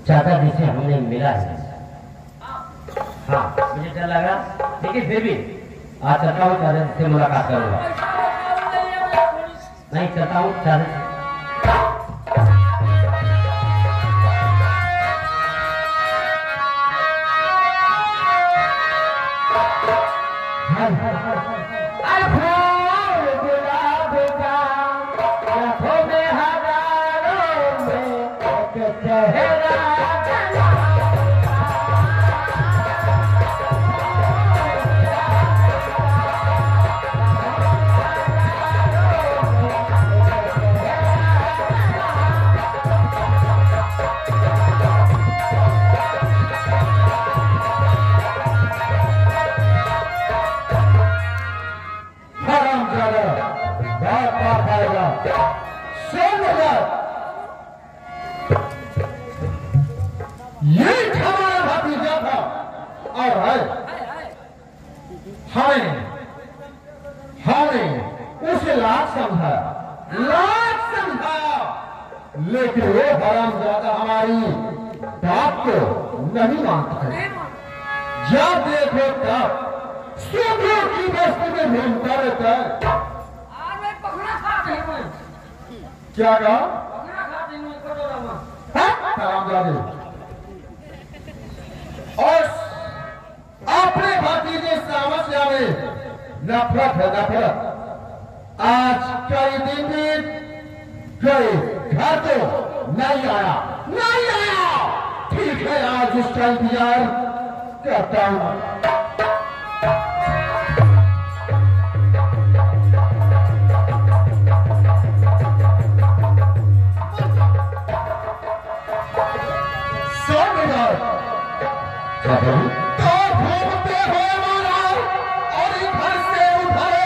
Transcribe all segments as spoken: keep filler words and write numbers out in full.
चाचा जी से हमने मिला है। हाँ मुझे डर लगा, लेकिन फिर भी आज चाहता हूँ चाचा जी से मुलाकात करूंगा। नहीं चाहता हूँ चाचा लेकिन वो हरामजादा हमारी बात को नहीं मानता है। जब देखो तब सूत्रों की वस्तु में घूमता रहता है। क्या कहा? हरामजादे और अपने भतीजे समस्या में नफरत है, नफरत। आज कई दिन में गए घर तो नहीं आया, नहीं आया। ठीक है आज उसका इंतजार करता हूं। तो घूमते हो मारा और इधर से उधर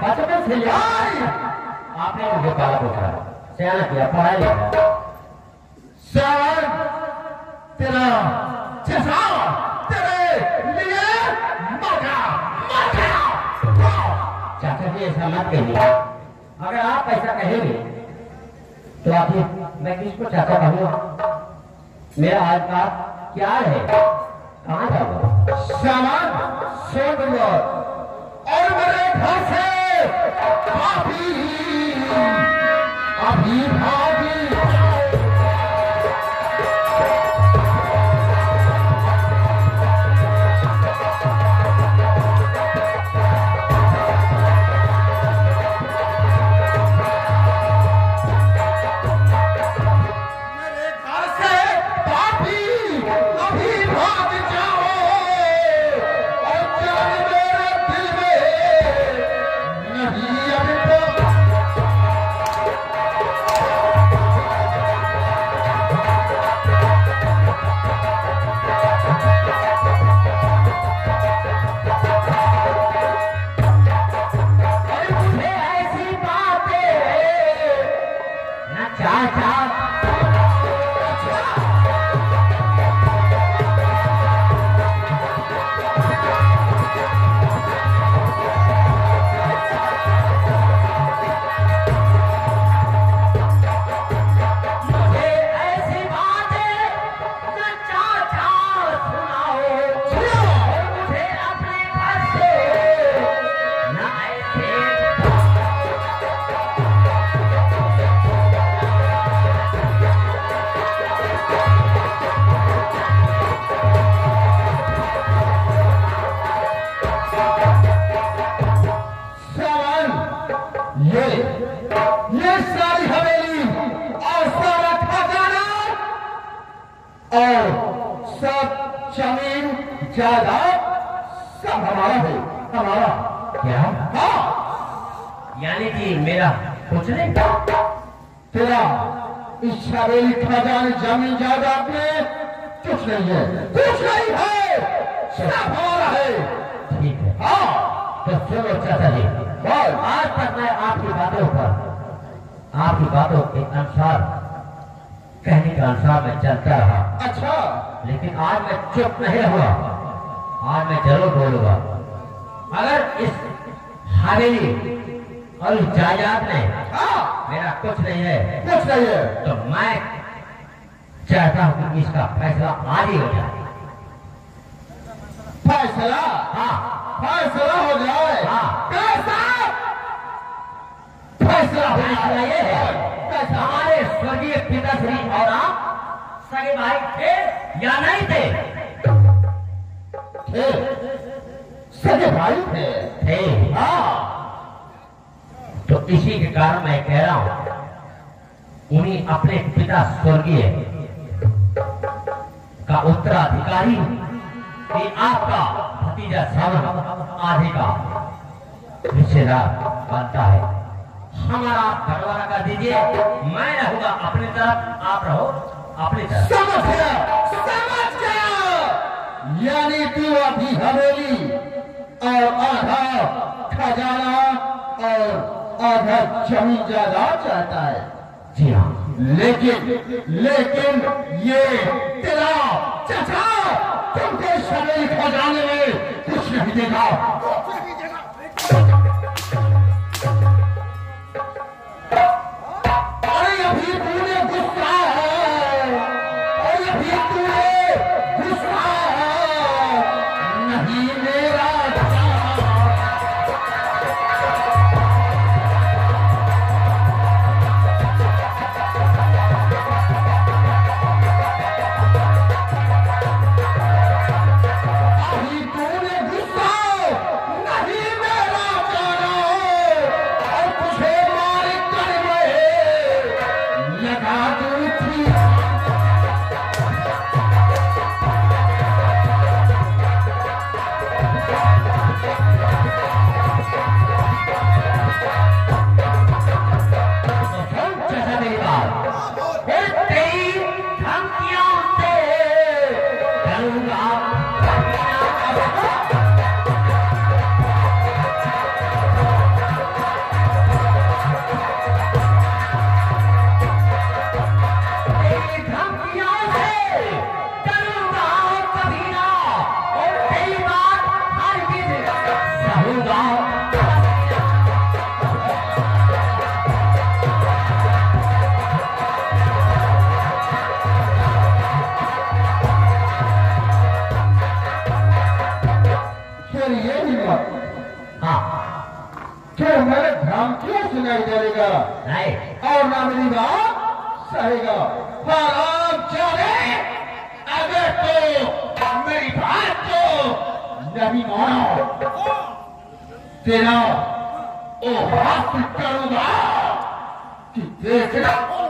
बचपन से आपने मुझे पाला पोसा, सियाना किया, पढ़ाई लिखा। श्रावण तेरा चचा तेरे लिए मौका मौका। चाचा जी ऐसा मत कहिए, अगर आप ऐसा कहेंगे तो आप मैं किसको चाचा कहूँगा? मेरा आज का क्या है, कहाँ जाऊँगा? श्रावण सुन लो और मेरे घर से भाभी अभी भाभी और सब जमीन जायदाद सब हमारा है, हमारा। क्या? हाँ, यानी कि मेरा कुछ नहीं, तेरा इस हवेली खजाने जमीन जायदाद में कुछ नहीं है, कुछ नहीं है, सब हमारा है। ठीक है, हाँ तो सुनो चाचा जी, बोल। आज तक मैं आपकी बातों पर, आपकी बातों के अनुसार, कहने के अनुसार मैं चलता रहा। अच्छा, लेकिन आज मैं चुप नहीं रहूंगा, आज मैं जरूर बोलूंगा। अगर इस हवेली और इस जायदाद में हाँ मेरा कुछ नहीं है, कुछ नहीं है, तो मैं चाहता हूं कि इसका फैसला आज ही हो जाए। फैसला? हाँ, फैसला हो जाए। हाँ। कैसा फैसला हो फैसला जाए? ये है, हमारे स्वर्गीय पिताश्री और आप सगे भाई थे या नहीं थे? थे, सगे भाई थे। थे। हाँ, तो इसी के कारण मैं कह रहा हूं, उन्हीं अपने पिता स्वर्गीय का उत्तराधिकारी कि आपका भतीजा श्रवण आदि का रिश्तेदार बनता है। हमारा बंटवारा कर दीजिए, मैं रहूंगा अपनी तरफ, आप रहो अपनी तरफ। समझ गया, समझ गया। यानी तू अभी हवेली और आधा खजाना और आधा जमीन जायदाद चाहता है। जी हाँ, लेकिन लेकिन ये तेरा चचा तुमको इस हवेली खजाने में कुछ नहीं देगा। अरे अभी तूने गुस्सा है, अरे अभी तूने गुस्सा है, नहीं मेरा अभी तूने गुस्सा नहीं मेरा तुम्हारे धमकियां सुनाई देगा नहीं और ना मेरी बात सहेगा। पर आप चले अगर तो मेरी बात को नहीं मानो तेरा ओ हाथ करूंगा कि देखना।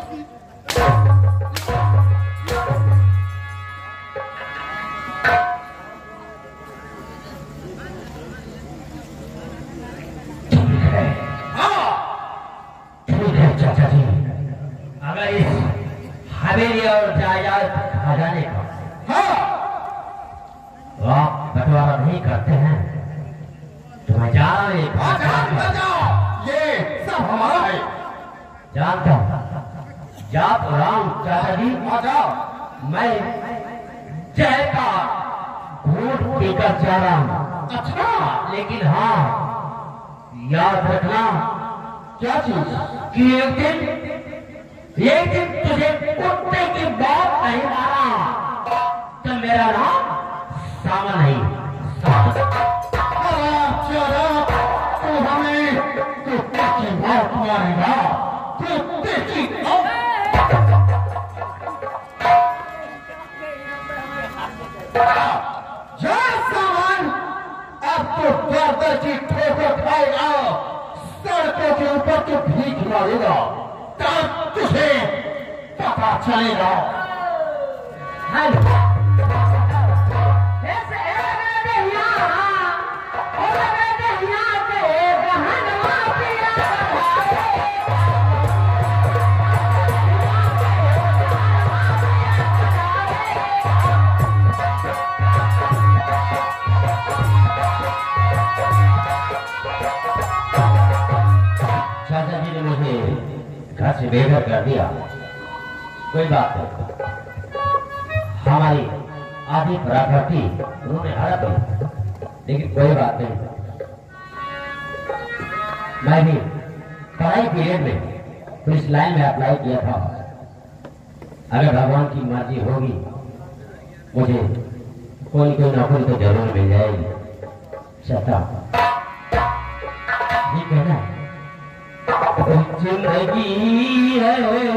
चाचा जी, अगर इस हवेली और जायदाद खजाने का हाँ तो आप बंटवारा नहीं करते हैं तो मैं जा रहा हूँ। हाँ, जानता जाओ, ये सब हमारा है। जानता हूँ, जा तो रहा हूँ चाचा जी। आ जाओ। मैं जय का घूट पीकर जा रहा हूँ। अच्छा, लेकिन हाँ याद रखना क्या चीज? कि एक दिन एक दिन तुझे कुत्ते की बात नहीं मारा तो मेरा नाम सावन नहीं चलो तू हमें कुत्ते की बात मारेगा। कुत्ते की जय सावन, अब तो दर दर की ठोकर खाएगा, सड़कों के ऊपर तो भीख मारेगा, तब तुझे पता चलेगा। चाचा जी ने मुझे घर से बेघर कर दिया। कोई बात नहीं, हमारी आधी प्रॉपर्टी उन्होंने हड़प ली, लेकिन कोई बात नहीं। मैं भी पढ़ाई पीरियड में पुलिस लाइन में अप्लाई किया था। अगर भगवान की मर्जी होगी मुझे कोई कोई नौकरी तो जरूर मिल जाएगी। चाहता ये कहना जिंदगी है,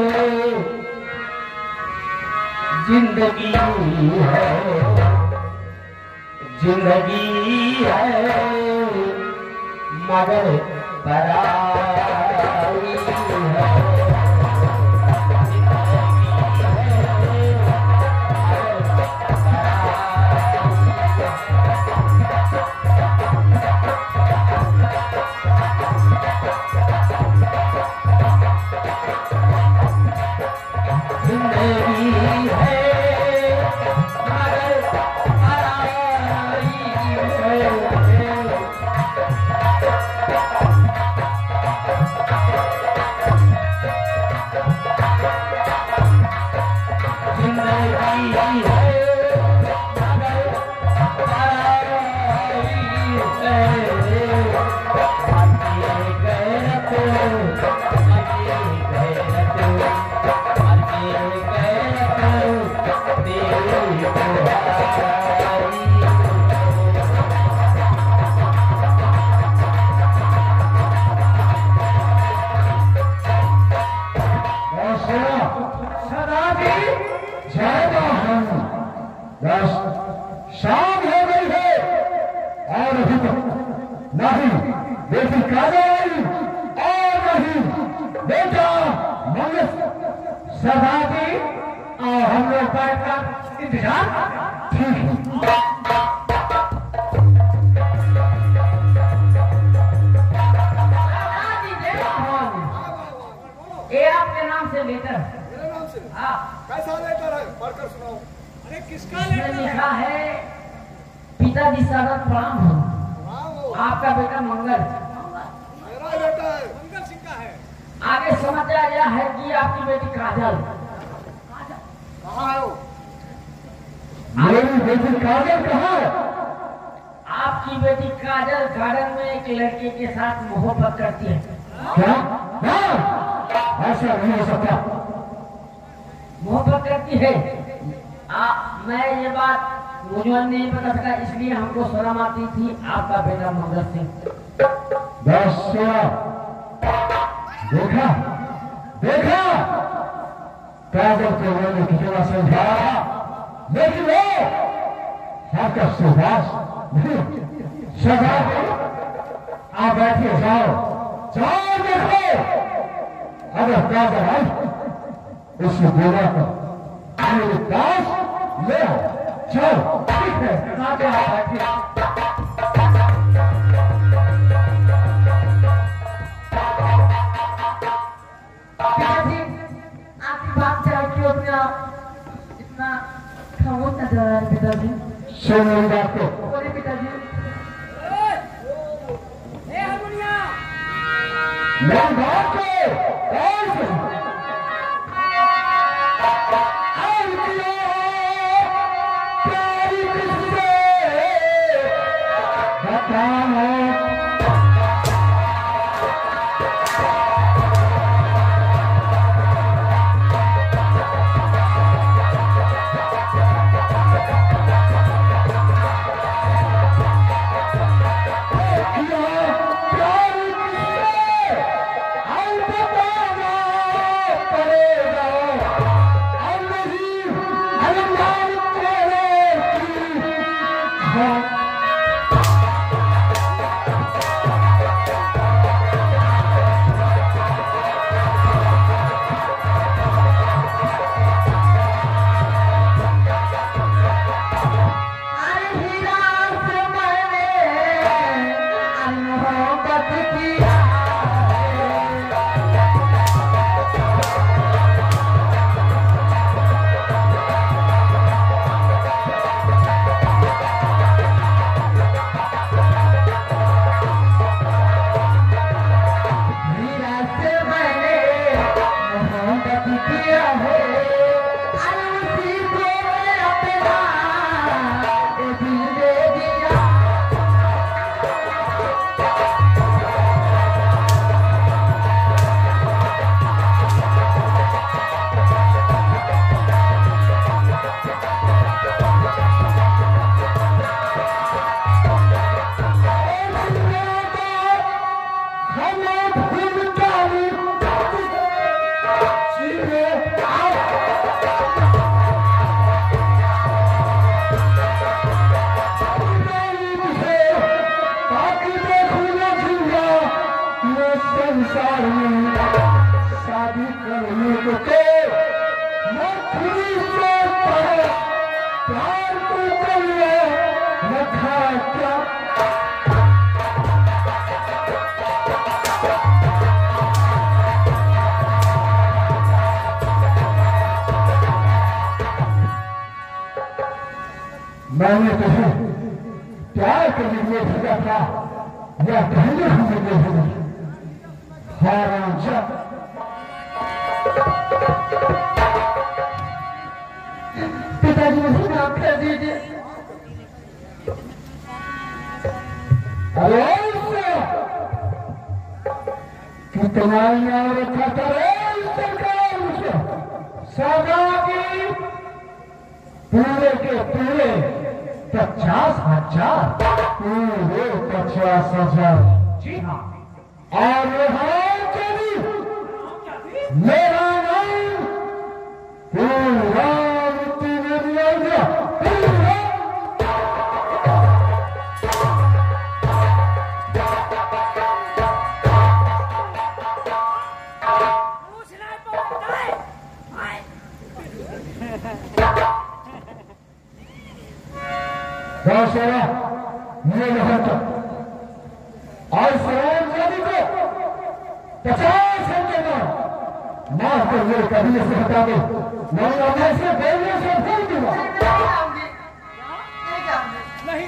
जिंदगी है, जिंदगी है मगर पराई है। शाम हो गई है और अभी तक नहीं बेटी काजल और नहीं बेटा मंगल सभापति और हम लोग बैठकर इंतजार ठीक है। ये आपके नाम से लेटर है। मेरे नाम से? हाँ, कैसा लेटर है? पढ़कर सुनाओ। अरे किसका इसमें लेटर लिखा है पिताजी सागर प्रणाम हो, है? आपका बेटा मंगल। मेरा बेटा है। मंगल सिंह का है। आगे समाचार यह है कि आपकी बेटी काजल कहाँ है वो? मेरी बेटी काजल कहाँ है? आपकी बेटी काजल गार्डन में एक लड़के के साथ मोहब्बत करती है। क्या? हाँ, ऐसा नहीं हो सकता। मोहब्बत करती है। आ, मैं ये बात मुझे नहीं पता था, इसलिए हमको शर्म आती थी। आपका बेटा मंगल सिंह बस सुनो, देखा देखा काजल को मैंने कितना समझाया, लेकिन वो आपका सुभाष सभा आप बैठिए, जाओ जाओ देखो, अगर काजल आई उस गोरा को मेरे पास ले आओ। चलो ठीक है, आप बैठिए। इतना खामोश नजर आ रहा है पिताजी। सुनो बात को। बोले पिताजी। मैं बात को शादी करने को मैं खुदी से प्यार को कर रखा क्या। मैंने तुझे प्यार के लिए भेजा था या पहले हमने भेजा हाराम। पिताजी मुझे माफ कर दीजिए। अरे कितना यार खतरे सदा की पूरे के पूरे पचास हजार पूरे पचास हजार। जी हाँ। और मेरा नाम पूर्वावती ने दिया गया। ये यहाँ तक और सरोज नदी को पचास घंटे में माफ कर मेरे कबीले से हटा दे, मैं ऐसे बोलने से भूल दूंगा। नहीं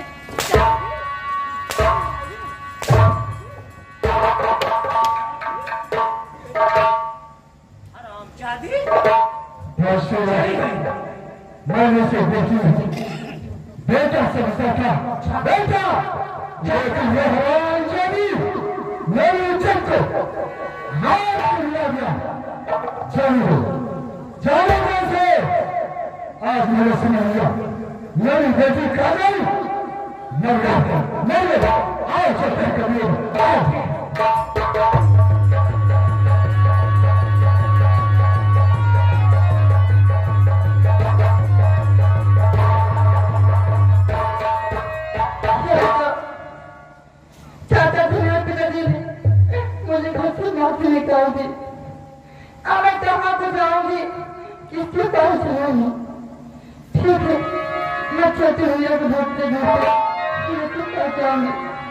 मैंने से देखी बेटा से था बेटा लेकिन ये हराम जानी मेरी इज्जत को नाश कर गया। चलो जाने कैसे आज मेरे सुन लिया मेरी बेटी का नहीं मर गया मर गया। आओ चलते कभी आओ। यहाँ से निकालोगी? अब मैं कहाँ को जाऊंगी? किसके पास जाऊंगी? ठीक है, मैं छोटी भैया को ढूंढते ढूंढते फिर तुम क्या जाऊंगी?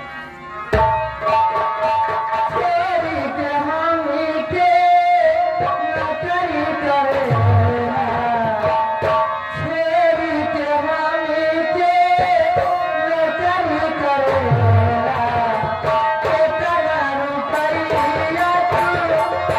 तेरी कहानी के नौकरी करे, तेरी कहानी के नौकरी करे, तेरा रुपया तू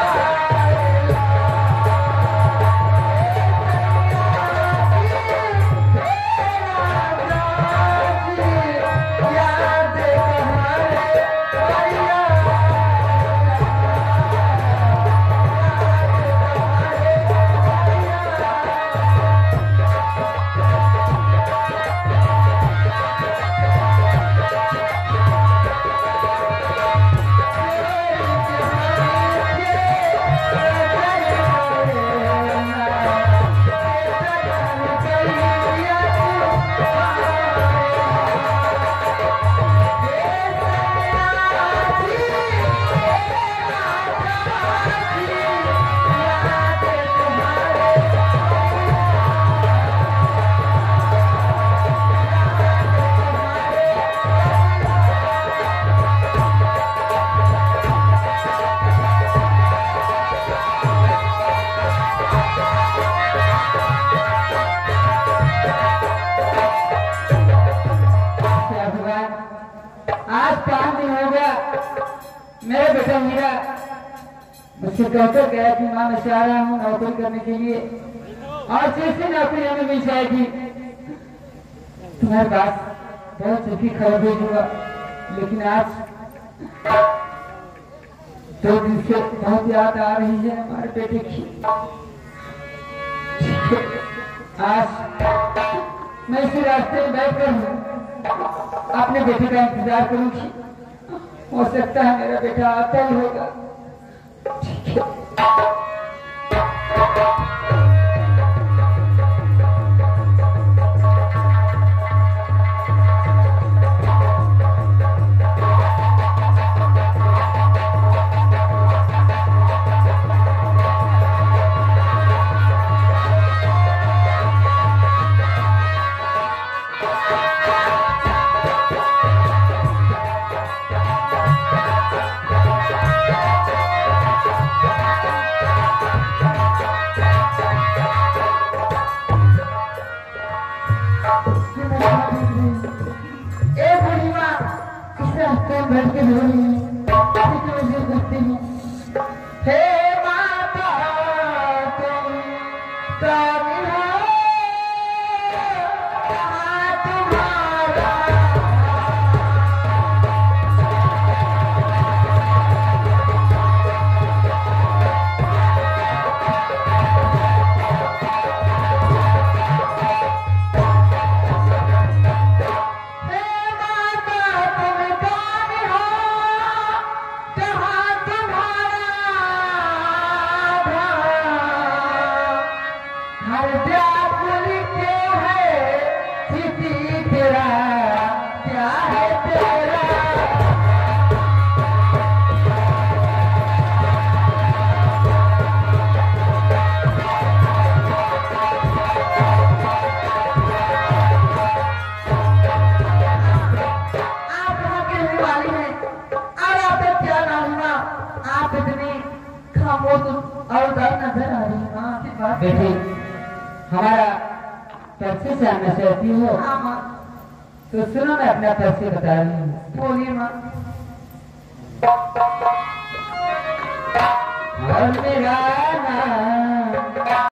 मेरा बेटा हीरा मुझसे कहकर गया कि मां मैं आ रहा हूँ नौकरी करने के लिए और जैसे नौकरी हमें मिल जाएगी तुम्हारे पास बहुत सुखी खबर भेजूंगा। लेकिन आज दो दिन से बहुत याद आ रही है हमारे बेटे की। आज मैं इसी रास्ते में बैठकर अपने बेटे का इंतजार करूंगी। हो सकता है मेरा बेटा आता ही होगा। ठीक है। बैठ के रो रही है। हे माता तुम कभी हो तुम्हारा बेटी हमारा परिचय से आना चाहती हो तो सुनो मैं अपना परिचय बता रही हूँ। बोलिए माँ। और मेरा नाम